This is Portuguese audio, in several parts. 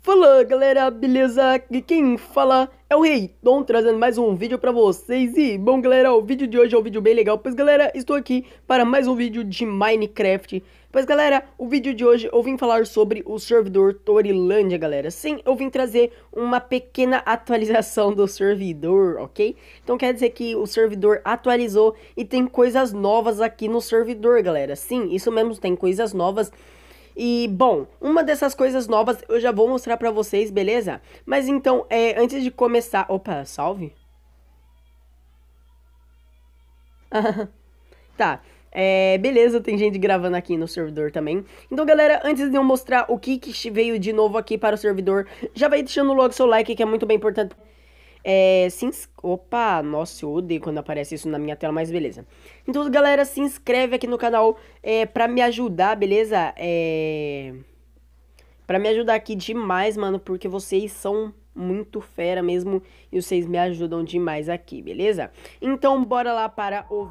Fala galera, beleza? Aqui quem fala é o Reiton, trazendo mais um vídeo pra vocês. E bom galera, o vídeo de hoje é um vídeo bem legal, pois galera, estou aqui para mais um vídeo de Minecraft. Pois galera, o vídeo de hoje eu vim falar sobre o servidor Torilândia, galera. Sim, eu vim trazer uma pequena atualização do servidor, ok? Então quer dizer que o servidor atualizou e tem coisas novas aqui no servidor, galera. Sim, isso mesmo, tem coisas novas. E, bom, uma dessas coisas novas eu já vou mostrar pra vocês, beleza? Mas então, antes de começar... Opa, salve? Tá, beleza, tem gente gravando aqui no servidor também. Então, galera, antes de eu mostrar o que veio de novo aqui para o servidor, já vai deixando logo seu like, que é muito bem importante. Opa, nossa, eu odeio quando aparece isso na minha tela, mas beleza. Então, galera, se inscreve aqui no canal pra me ajudar, beleza? Pra me ajudar aqui demais, mano, porque vocês são muito fera mesmo e vocês me ajudam demais aqui, beleza? Então, bora lá para o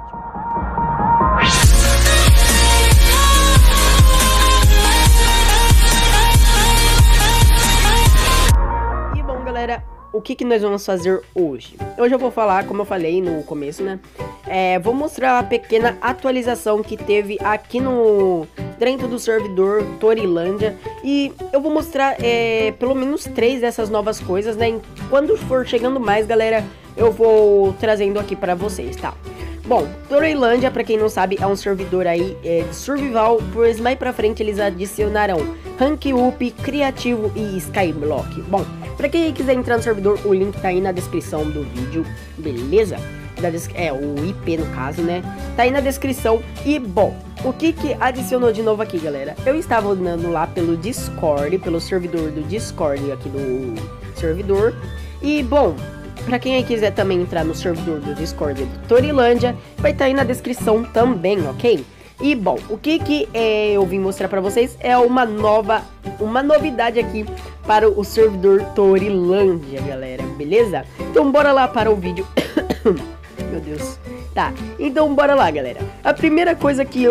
vídeo. E bom, galera, o que nós vamos fazer hoje? Hoje eu vou falar, como eu falei no começo, né? Vou mostrar a pequena atualização que teve aqui dentro do servidor Torilândia. E eu vou mostrar pelo menos 3 dessas novas coisas, né? Quando for chegando mais, galera, eu vou trazendo aqui pra vocês, tá? Bom, Torilândia, pra quem não sabe, é um servidor aí de survival, pois mais pra frente eles adicionarão Rank Up, Criativo e Skyblock. Bom, pra quem quiser entrar no servidor, o link tá aí na descrição do vídeo, beleza? O IP no caso, né? Tá aí na descrição. E, bom, o que adicionou de novo aqui, galera? Eu estava andando lá pelo Discord, pelo servidor do Discord aqui do servidor. E, bom, pra quem aí quiser também entrar no servidor do Discord do Torilândia, vai estar aí na descrição também, ok? E bom, o que eu vim mostrar pra vocês é uma novidade aqui para o servidor Torilândia, galera, beleza? Então bora lá para o vídeo. Meu Deus. Tá, então bora lá, galera. A primeira coisa que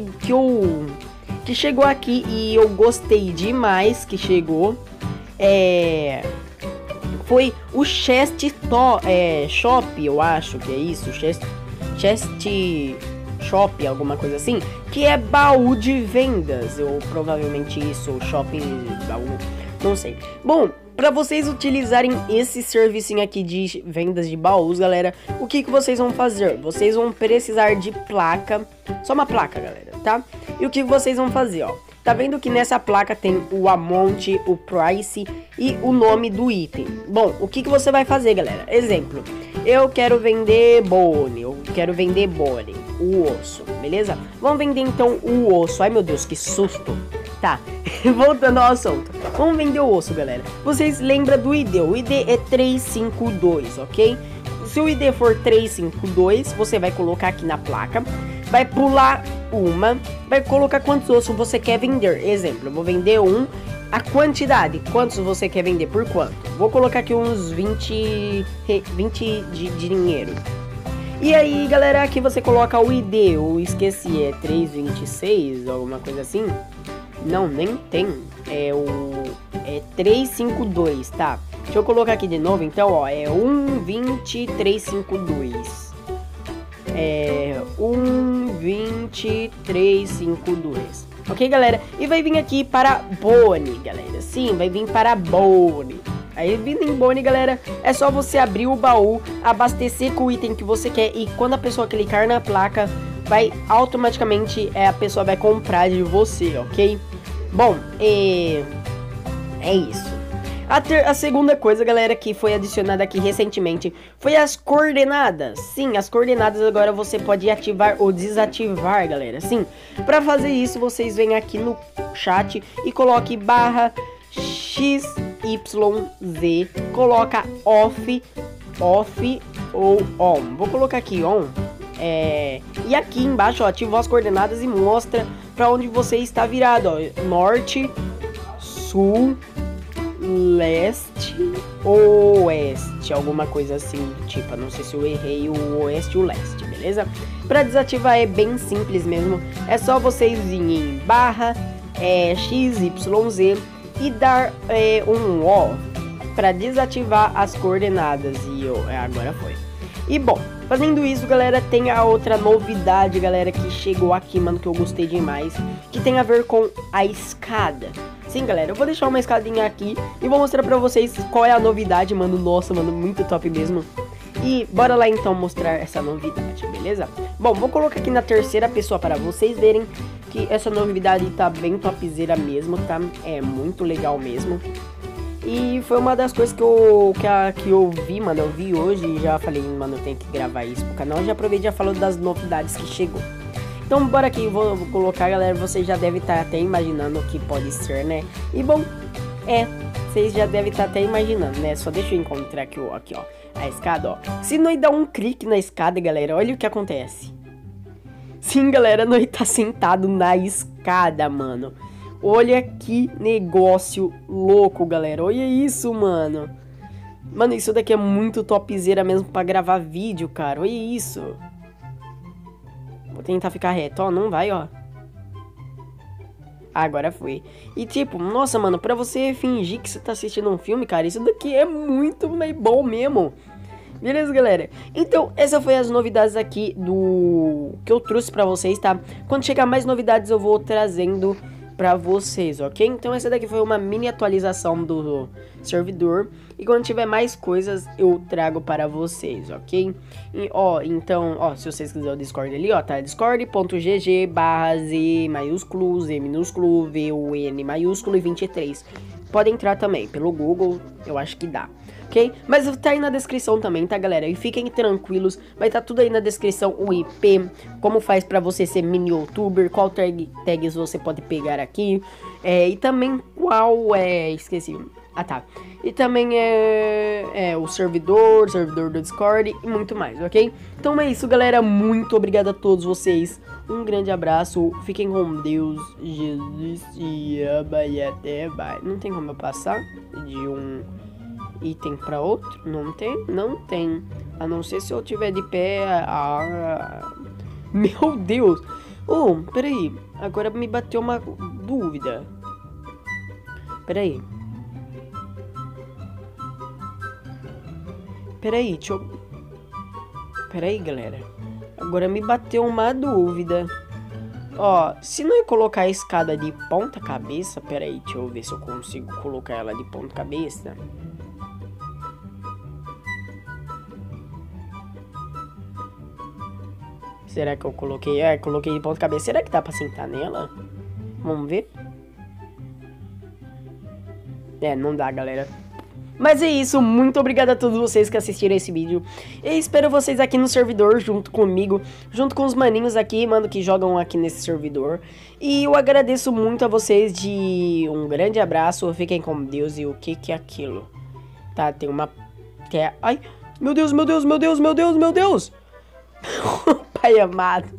chegou aqui e eu gostei demais que chegou foi o Chest Shop, eu acho que é isso, Chest Shop, alguma coisa assim, que é baú de vendas, ou provavelmente isso, shopping baú, não sei. Bom, para vocês utilizarem esse serviço aqui de vendas de baús, galera, o que vocês vão fazer? Vocês vão precisar de placa, só uma placa, galera, tá? E o que vocês vão fazer, ó? Tá vendo que nessa placa tem o amount, o price e o nome do item. Bom, o que você vai fazer, galera? Exemplo, eu quero vender bone, o osso, beleza? Vamos vender então o osso. Ai, meu Deus, que susto. Tá, voltando ao assunto. Vamos vender o osso, galera. Vocês lembram do ID? O ID é 352, ok? Se o ID for 352, você vai colocar aqui na placa, vai pular vai colocar quantos ossos você quer vender. Exemplo, eu vou vender a quantidade, quantos você quer vender, por quanto? Vou colocar aqui uns 20 de dinheiro. E aí, galera, aqui você coloca o ID, eu esqueci, é 326, alguma coisa assim. Não, nem tem, é 352, tá? Deixa eu colocar aqui de novo, então, ó, é 12352. 12352. Ok, galera? E vai vir aqui para Bone, galera. Sim, vai vir para Bone. Aí, vindo em Bone, galera, é só você abrir o baú, abastecer com o item que você quer. E quando a pessoa clicar na placa, vai automaticamente, a pessoa vai comprar de você, ok? Bom, é isso. A segunda coisa, galera, que foi adicionada aqui recentemente foi as coordenadas. Sim, as coordenadas agora você pode ativar ou desativar, galera. Sim, para fazer isso, vocês vêm aqui no chat e coloque /XYZ, coloca off ou on. Vou colocar aqui on. E aqui embaixo, ó, ativou as coordenadas e mostra para onde você está virado, ó. Norte, sul, leste, oeste, alguma coisa assim, tipo, não sei se eu errei o oeste e o leste, beleza? Para desativar é bem simples mesmo, é só vocês irem em /XYZ e dar um O para desativar as coordenadas. E agora foi. E bom, fazendo isso, galera, tem a outra novidade, galera, que chegou aqui, mano, que eu gostei demais, que tem a ver com a escada. Sim, galera, eu vou deixar uma escadinha aqui e vou mostrar pra vocês qual é a novidade, mano. Nossa, mano, muito top mesmo. E bora lá então mostrar essa novidade, beleza? Bom, vou colocar aqui na terceira pessoa para vocês verem que essa novidade tá bem topzera mesmo, tá? É muito legal mesmo. E foi uma das coisas que eu vi, mano. Eu vi hoje e já falei, mano, eu tenho que gravar isso pro canal. Já aproveitei e já falou das novidades que chegou. Então bora aqui, vou colocar, galera. Vocês já devem estar até imaginando o que pode ser, né? E bom, vocês já devem estar até imaginando, né? Só deixa eu encontrar aqui, ó, a escada, ó. Se nós dar um clique na escada, galera, olha o que acontece. Sim, galera, nós tá sentado na escada, mano. Olha que negócio louco, galera. Olha isso, mano. Mano, isso daqui é muito topzera mesmo pra gravar vídeo, cara. Olha isso. Vou tentar ficar reto, ó. Não vai, ó. Agora foi. E tipo, nossa, mano, pra você fingir que você tá assistindo um filme, cara, isso daqui é muito bom mesmo. Beleza, galera? Então, essa foi as novidades aqui que eu trouxe pra vocês, tá? Quando chegar mais novidades, eu vou trazendo pra vocês, ok? Então essa daqui foi uma mini atualização do servidor. E quando tiver mais coisas, eu trago para vocês, ok? E, então, se vocês quiserem o Discord ali, ó, tá? discord.gg/Z maiúsculo, Z minúsculo, VUN maiúsculo e 23. Pode entrar também pelo Google, eu acho que dá. Ok? Mas tá aí na descrição também, tá, galera? E fiquem tranquilos, vai estar tudo aí na descrição, o IP, como faz pra você ser mini youtuber, qual tags você pode pegar aqui, e também qual esqueci. Ah, tá. E também o servidor do Discord e muito mais, ok? Então é isso, galera. Muito obrigado a todos vocês. Um grande abraço. Fiquem com Deus. Jesus te ama e até mais. Não tem como eu passar de um item para outro? Não tem? Não tem. A não ser se eu tiver de pé. Meu Deus. Peraí. Agora me bateu uma dúvida. Peraí, Peraí, galera. Agora me bateu uma dúvida. Se não eu colocar a escada de ponta cabeça... Peraí, deixa eu ver se eu consigo colocar ela de ponta cabeça. Será que eu coloquei? Coloquei de ponta cabeça. Será que dá pra sentar nela? Vamos ver. Não dá, galera. Mas é isso, muito obrigado a todos vocês que assistiram esse vídeo. E espero vocês aqui no servidor junto comigo, junto com os maninhos aqui, mano, que jogam aqui nesse servidor. E eu agradeço muito a vocês um grande abraço, fiquem com Deus. E o que é aquilo? Tá, tem uma... Ai, meu Deus, meu Deus, meu Deus, meu Deus, meu Deus! Pai amado.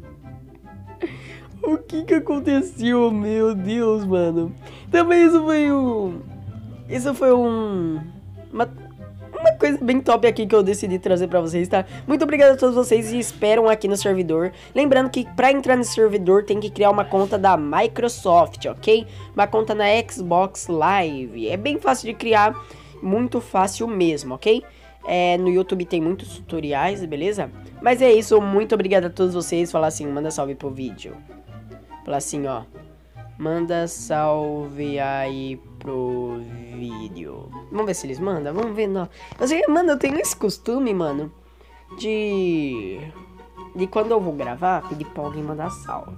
O que aconteceu? Meu Deus, mano. Também isso foi uma coisa bem top aqui que eu decidi trazer pra vocês, tá? Muito obrigado a todos vocês e esperam aqui no servidor. Lembrando que pra entrar nesse servidor tem que criar uma conta da Microsoft, ok? Uma conta na Xbox Live. É bem fácil de criar, muito fácil mesmo, ok? No YouTube tem muitos tutoriais, beleza? Mas é isso, muito obrigado a todos vocês. Falar assim, manda salve pro vídeo. Falar assim, ó. Manda salve aí pro vídeo. Vamos ver se eles mandam. Vamos ver, não. Mano, eu tenho esse costume, mano, de quando eu vou gravar, pedir pra alguém mandar salve.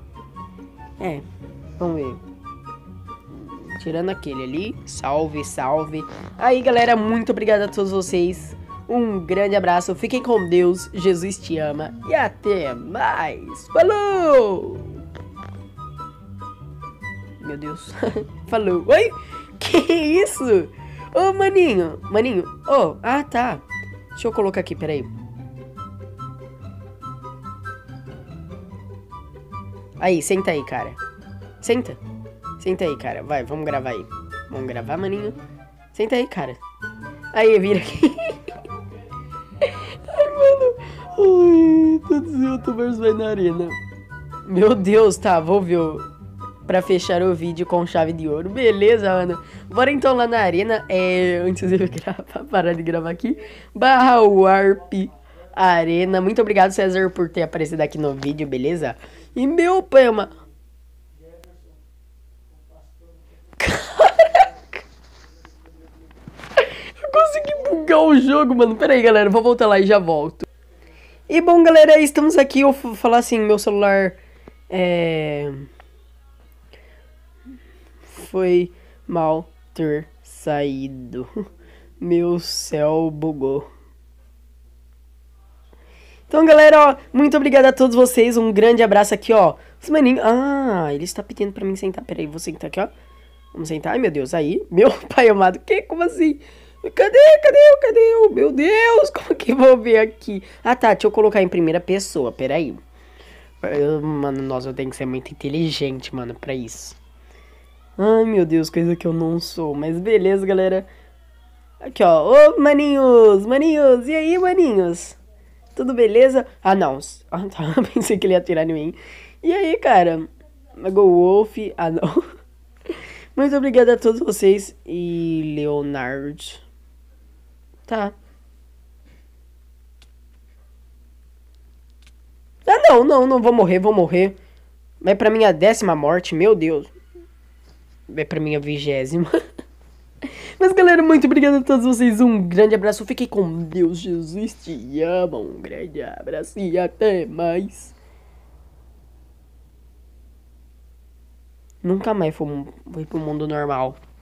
Vamos ver. Tirando aquele ali. Salve, salve. Aí, galera, muito obrigado a todos vocês. Um grande abraço. Fiquem com Deus. Jesus te ama. E até mais. Falou! Meu Deus. Falou. Oi? Que isso? Maninho. Maninho. Tá. Deixa eu colocar aqui, peraí. Aí, senta aí, cara. Senta. Senta aí, cara. Vai, vamos gravar aí. Vamos gravar, maninho. Senta aí, cara. Aí, vira aqui. Ai, mano. Ai, todos os youtubers vai na arena. Meu Deus, tá, vou ver pra fechar o vídeo com chave de ouro. Beleza, mano. Bora então lá na arena. Antes de eu parar de gravar aqui. /warp arena. Muito obrigado, César, por ter aparecido aqui no vídeo, beleza? E meu pai, mano. Caraca. Eu consegui bugar o jogo, mano. Pera aí, galera. Vou voltar lá e já volto. E bom, galera, estamos aqui. Eu vou falar assim, meu celular foi mal ter saído. Meu céu bugou. Então, galera, ó, muito obrigado a todos vocês. Um grande abraço aqui, ó. Os maninhos. Ah, ele está pedindo pra mim sentar. Pera aí, vou sentar aqui, ó. Vamos sentar. Ai, meu Deus, aí. Meu pai amado. Que? Como assim? Cadê eu? Meu Deus, como que eu vou ver aqui? Ah, tá, deixa eu colocar em primeira pessoa. Pera aí. Mano, nossa, eu tenho que ser muito inteligente, mano, pra isso. Ai, meu Deus, coisa que eu não sou. Mas beleza, galera. Aqui, ó. Ô, maninhos, maninhos. E aí, maninhos? Tudo beleza? Ah, não. Ah, tá. Pensei que ele ia atirar em mim. E aí, cara? Go Wolf. Ah, não. Muito obrigado a todos vocês. E Leonard. Tá. Ah, não vou morrer. Vai pra minha 10ª morte, meu Deus. Vai pra minha 20ª. Mas, galera, muito obrigado a todos vocês. Um grande abraço. Fiquem com Deus. Jesus te ama. Um grande abraço e até mais. Nunca mais fui pro mundo normal.